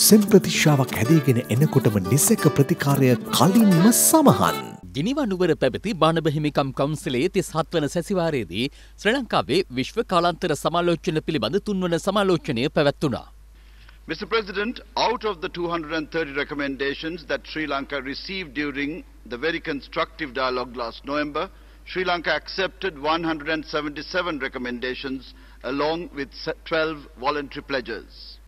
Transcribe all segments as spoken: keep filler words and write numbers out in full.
සෙම්ප්‍රතිශ්‍යාවක් හැදීගෙන එනකොටම නිසැක ප්‍රතිකාරය කලින්ම සමහන්. ජිනීවා නුවර පැවති මානව හිමිකම් කවුන්සිලයේ තිස් හත් වන සැසිවාරයේදී ශ්‍රී ලංකාවේ විශ්ව කාලාන්තර සමාලෝචන පිළිබඳ තුන්වන සමාලෝචනය පැවැත්වුණා. Mister President, out of the two hundred thirty recommendations that Sri Lanka received during the very constructive dialogue last November, Sri Lanka accepted one hundred seventy-seven recommendations along with twelve voluntary pledges.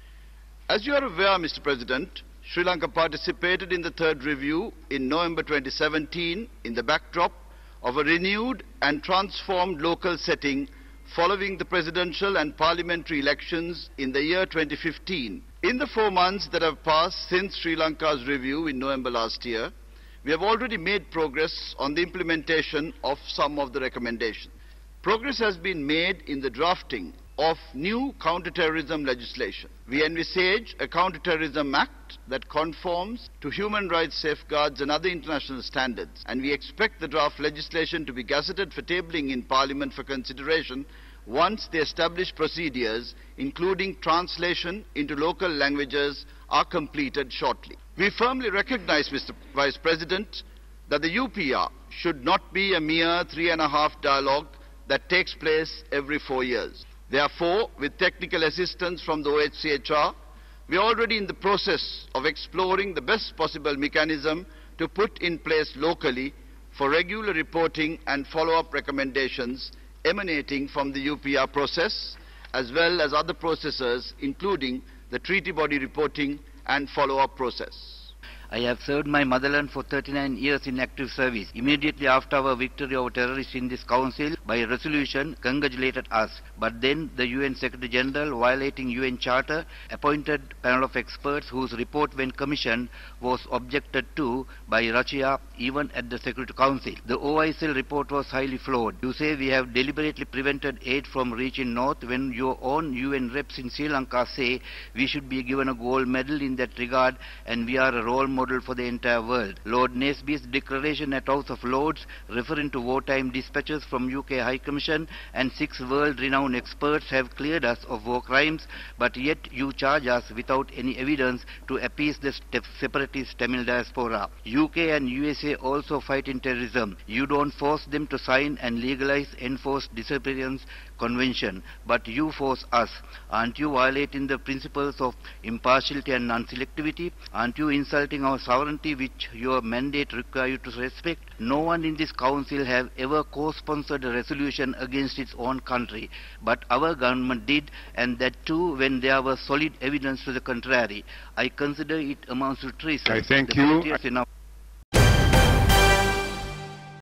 As you are aware, Mister President, Sri Lanka participated in the third review in November twenty seventeen in the backdrop of a renewed and transformed local setting following the presidential and parliamentary elections in the year twenty fifteen. In the four months that have passed since Sri Lanka's review in November last year, we have already made progress on the implementation of some of the recommendations. Progress has been made in the drafting of new counter-terrorism legislation. We envisage a counter-terrorism act that conforms to human rights safeguards and other international standards, and we expect the draft legislation to be gazetted for tabling in Parliament for consideration once the established procedures, including translation into local languages, are completed shortly. We firmly recognize, Mister Vice President, that the U P R should not be a mere three and a half dialogue that takes place every four years. Therefore, with technical assistance from the O H C H R, we are already in the process of exploring the best possible mechanism to put in place locally for regular reporting and follow-up recommendations emanating from the U P R process, as well as other processes, including the treaty body reporting and follow-up process. I have served my motherland for thirty-nine years in active service. Immediately after our victory over terrorists in this council, by resolution, congratulated us. But then the U N Secretary General, violating U N Charter, appointed panel of experts whose report, when commissioned, was objected to by Russia even at the Security Council. The O I C L report was highly flawed. You say we have deliberately prevented aid from reaching north when your own U N reps in Sri Lanka say we should be given a gold medal in that regard and we are a role model for the entire world. Lord Nasby's declaration at House of Lords referring to wartime dispatches from U K High Commission and six world-renowned experts have cleared us of war crimes, but yet you charge us without any evidence to appease the separatist Tamil diaspora. U K and U S A also fight in terrorism. You don't force them to sign and legalize enforced disappearance convention, but you force us. Aren't you violating the principles of impartiality and non-selectivity? Aren't you insulting our sovereignty, which your mandate requires you to respect? No one in this council have ever co-sponsored a resolution against its own country, but our government did, and that too when there was solid evidence to the contrary. I consider it amounts to treason. I thank the you.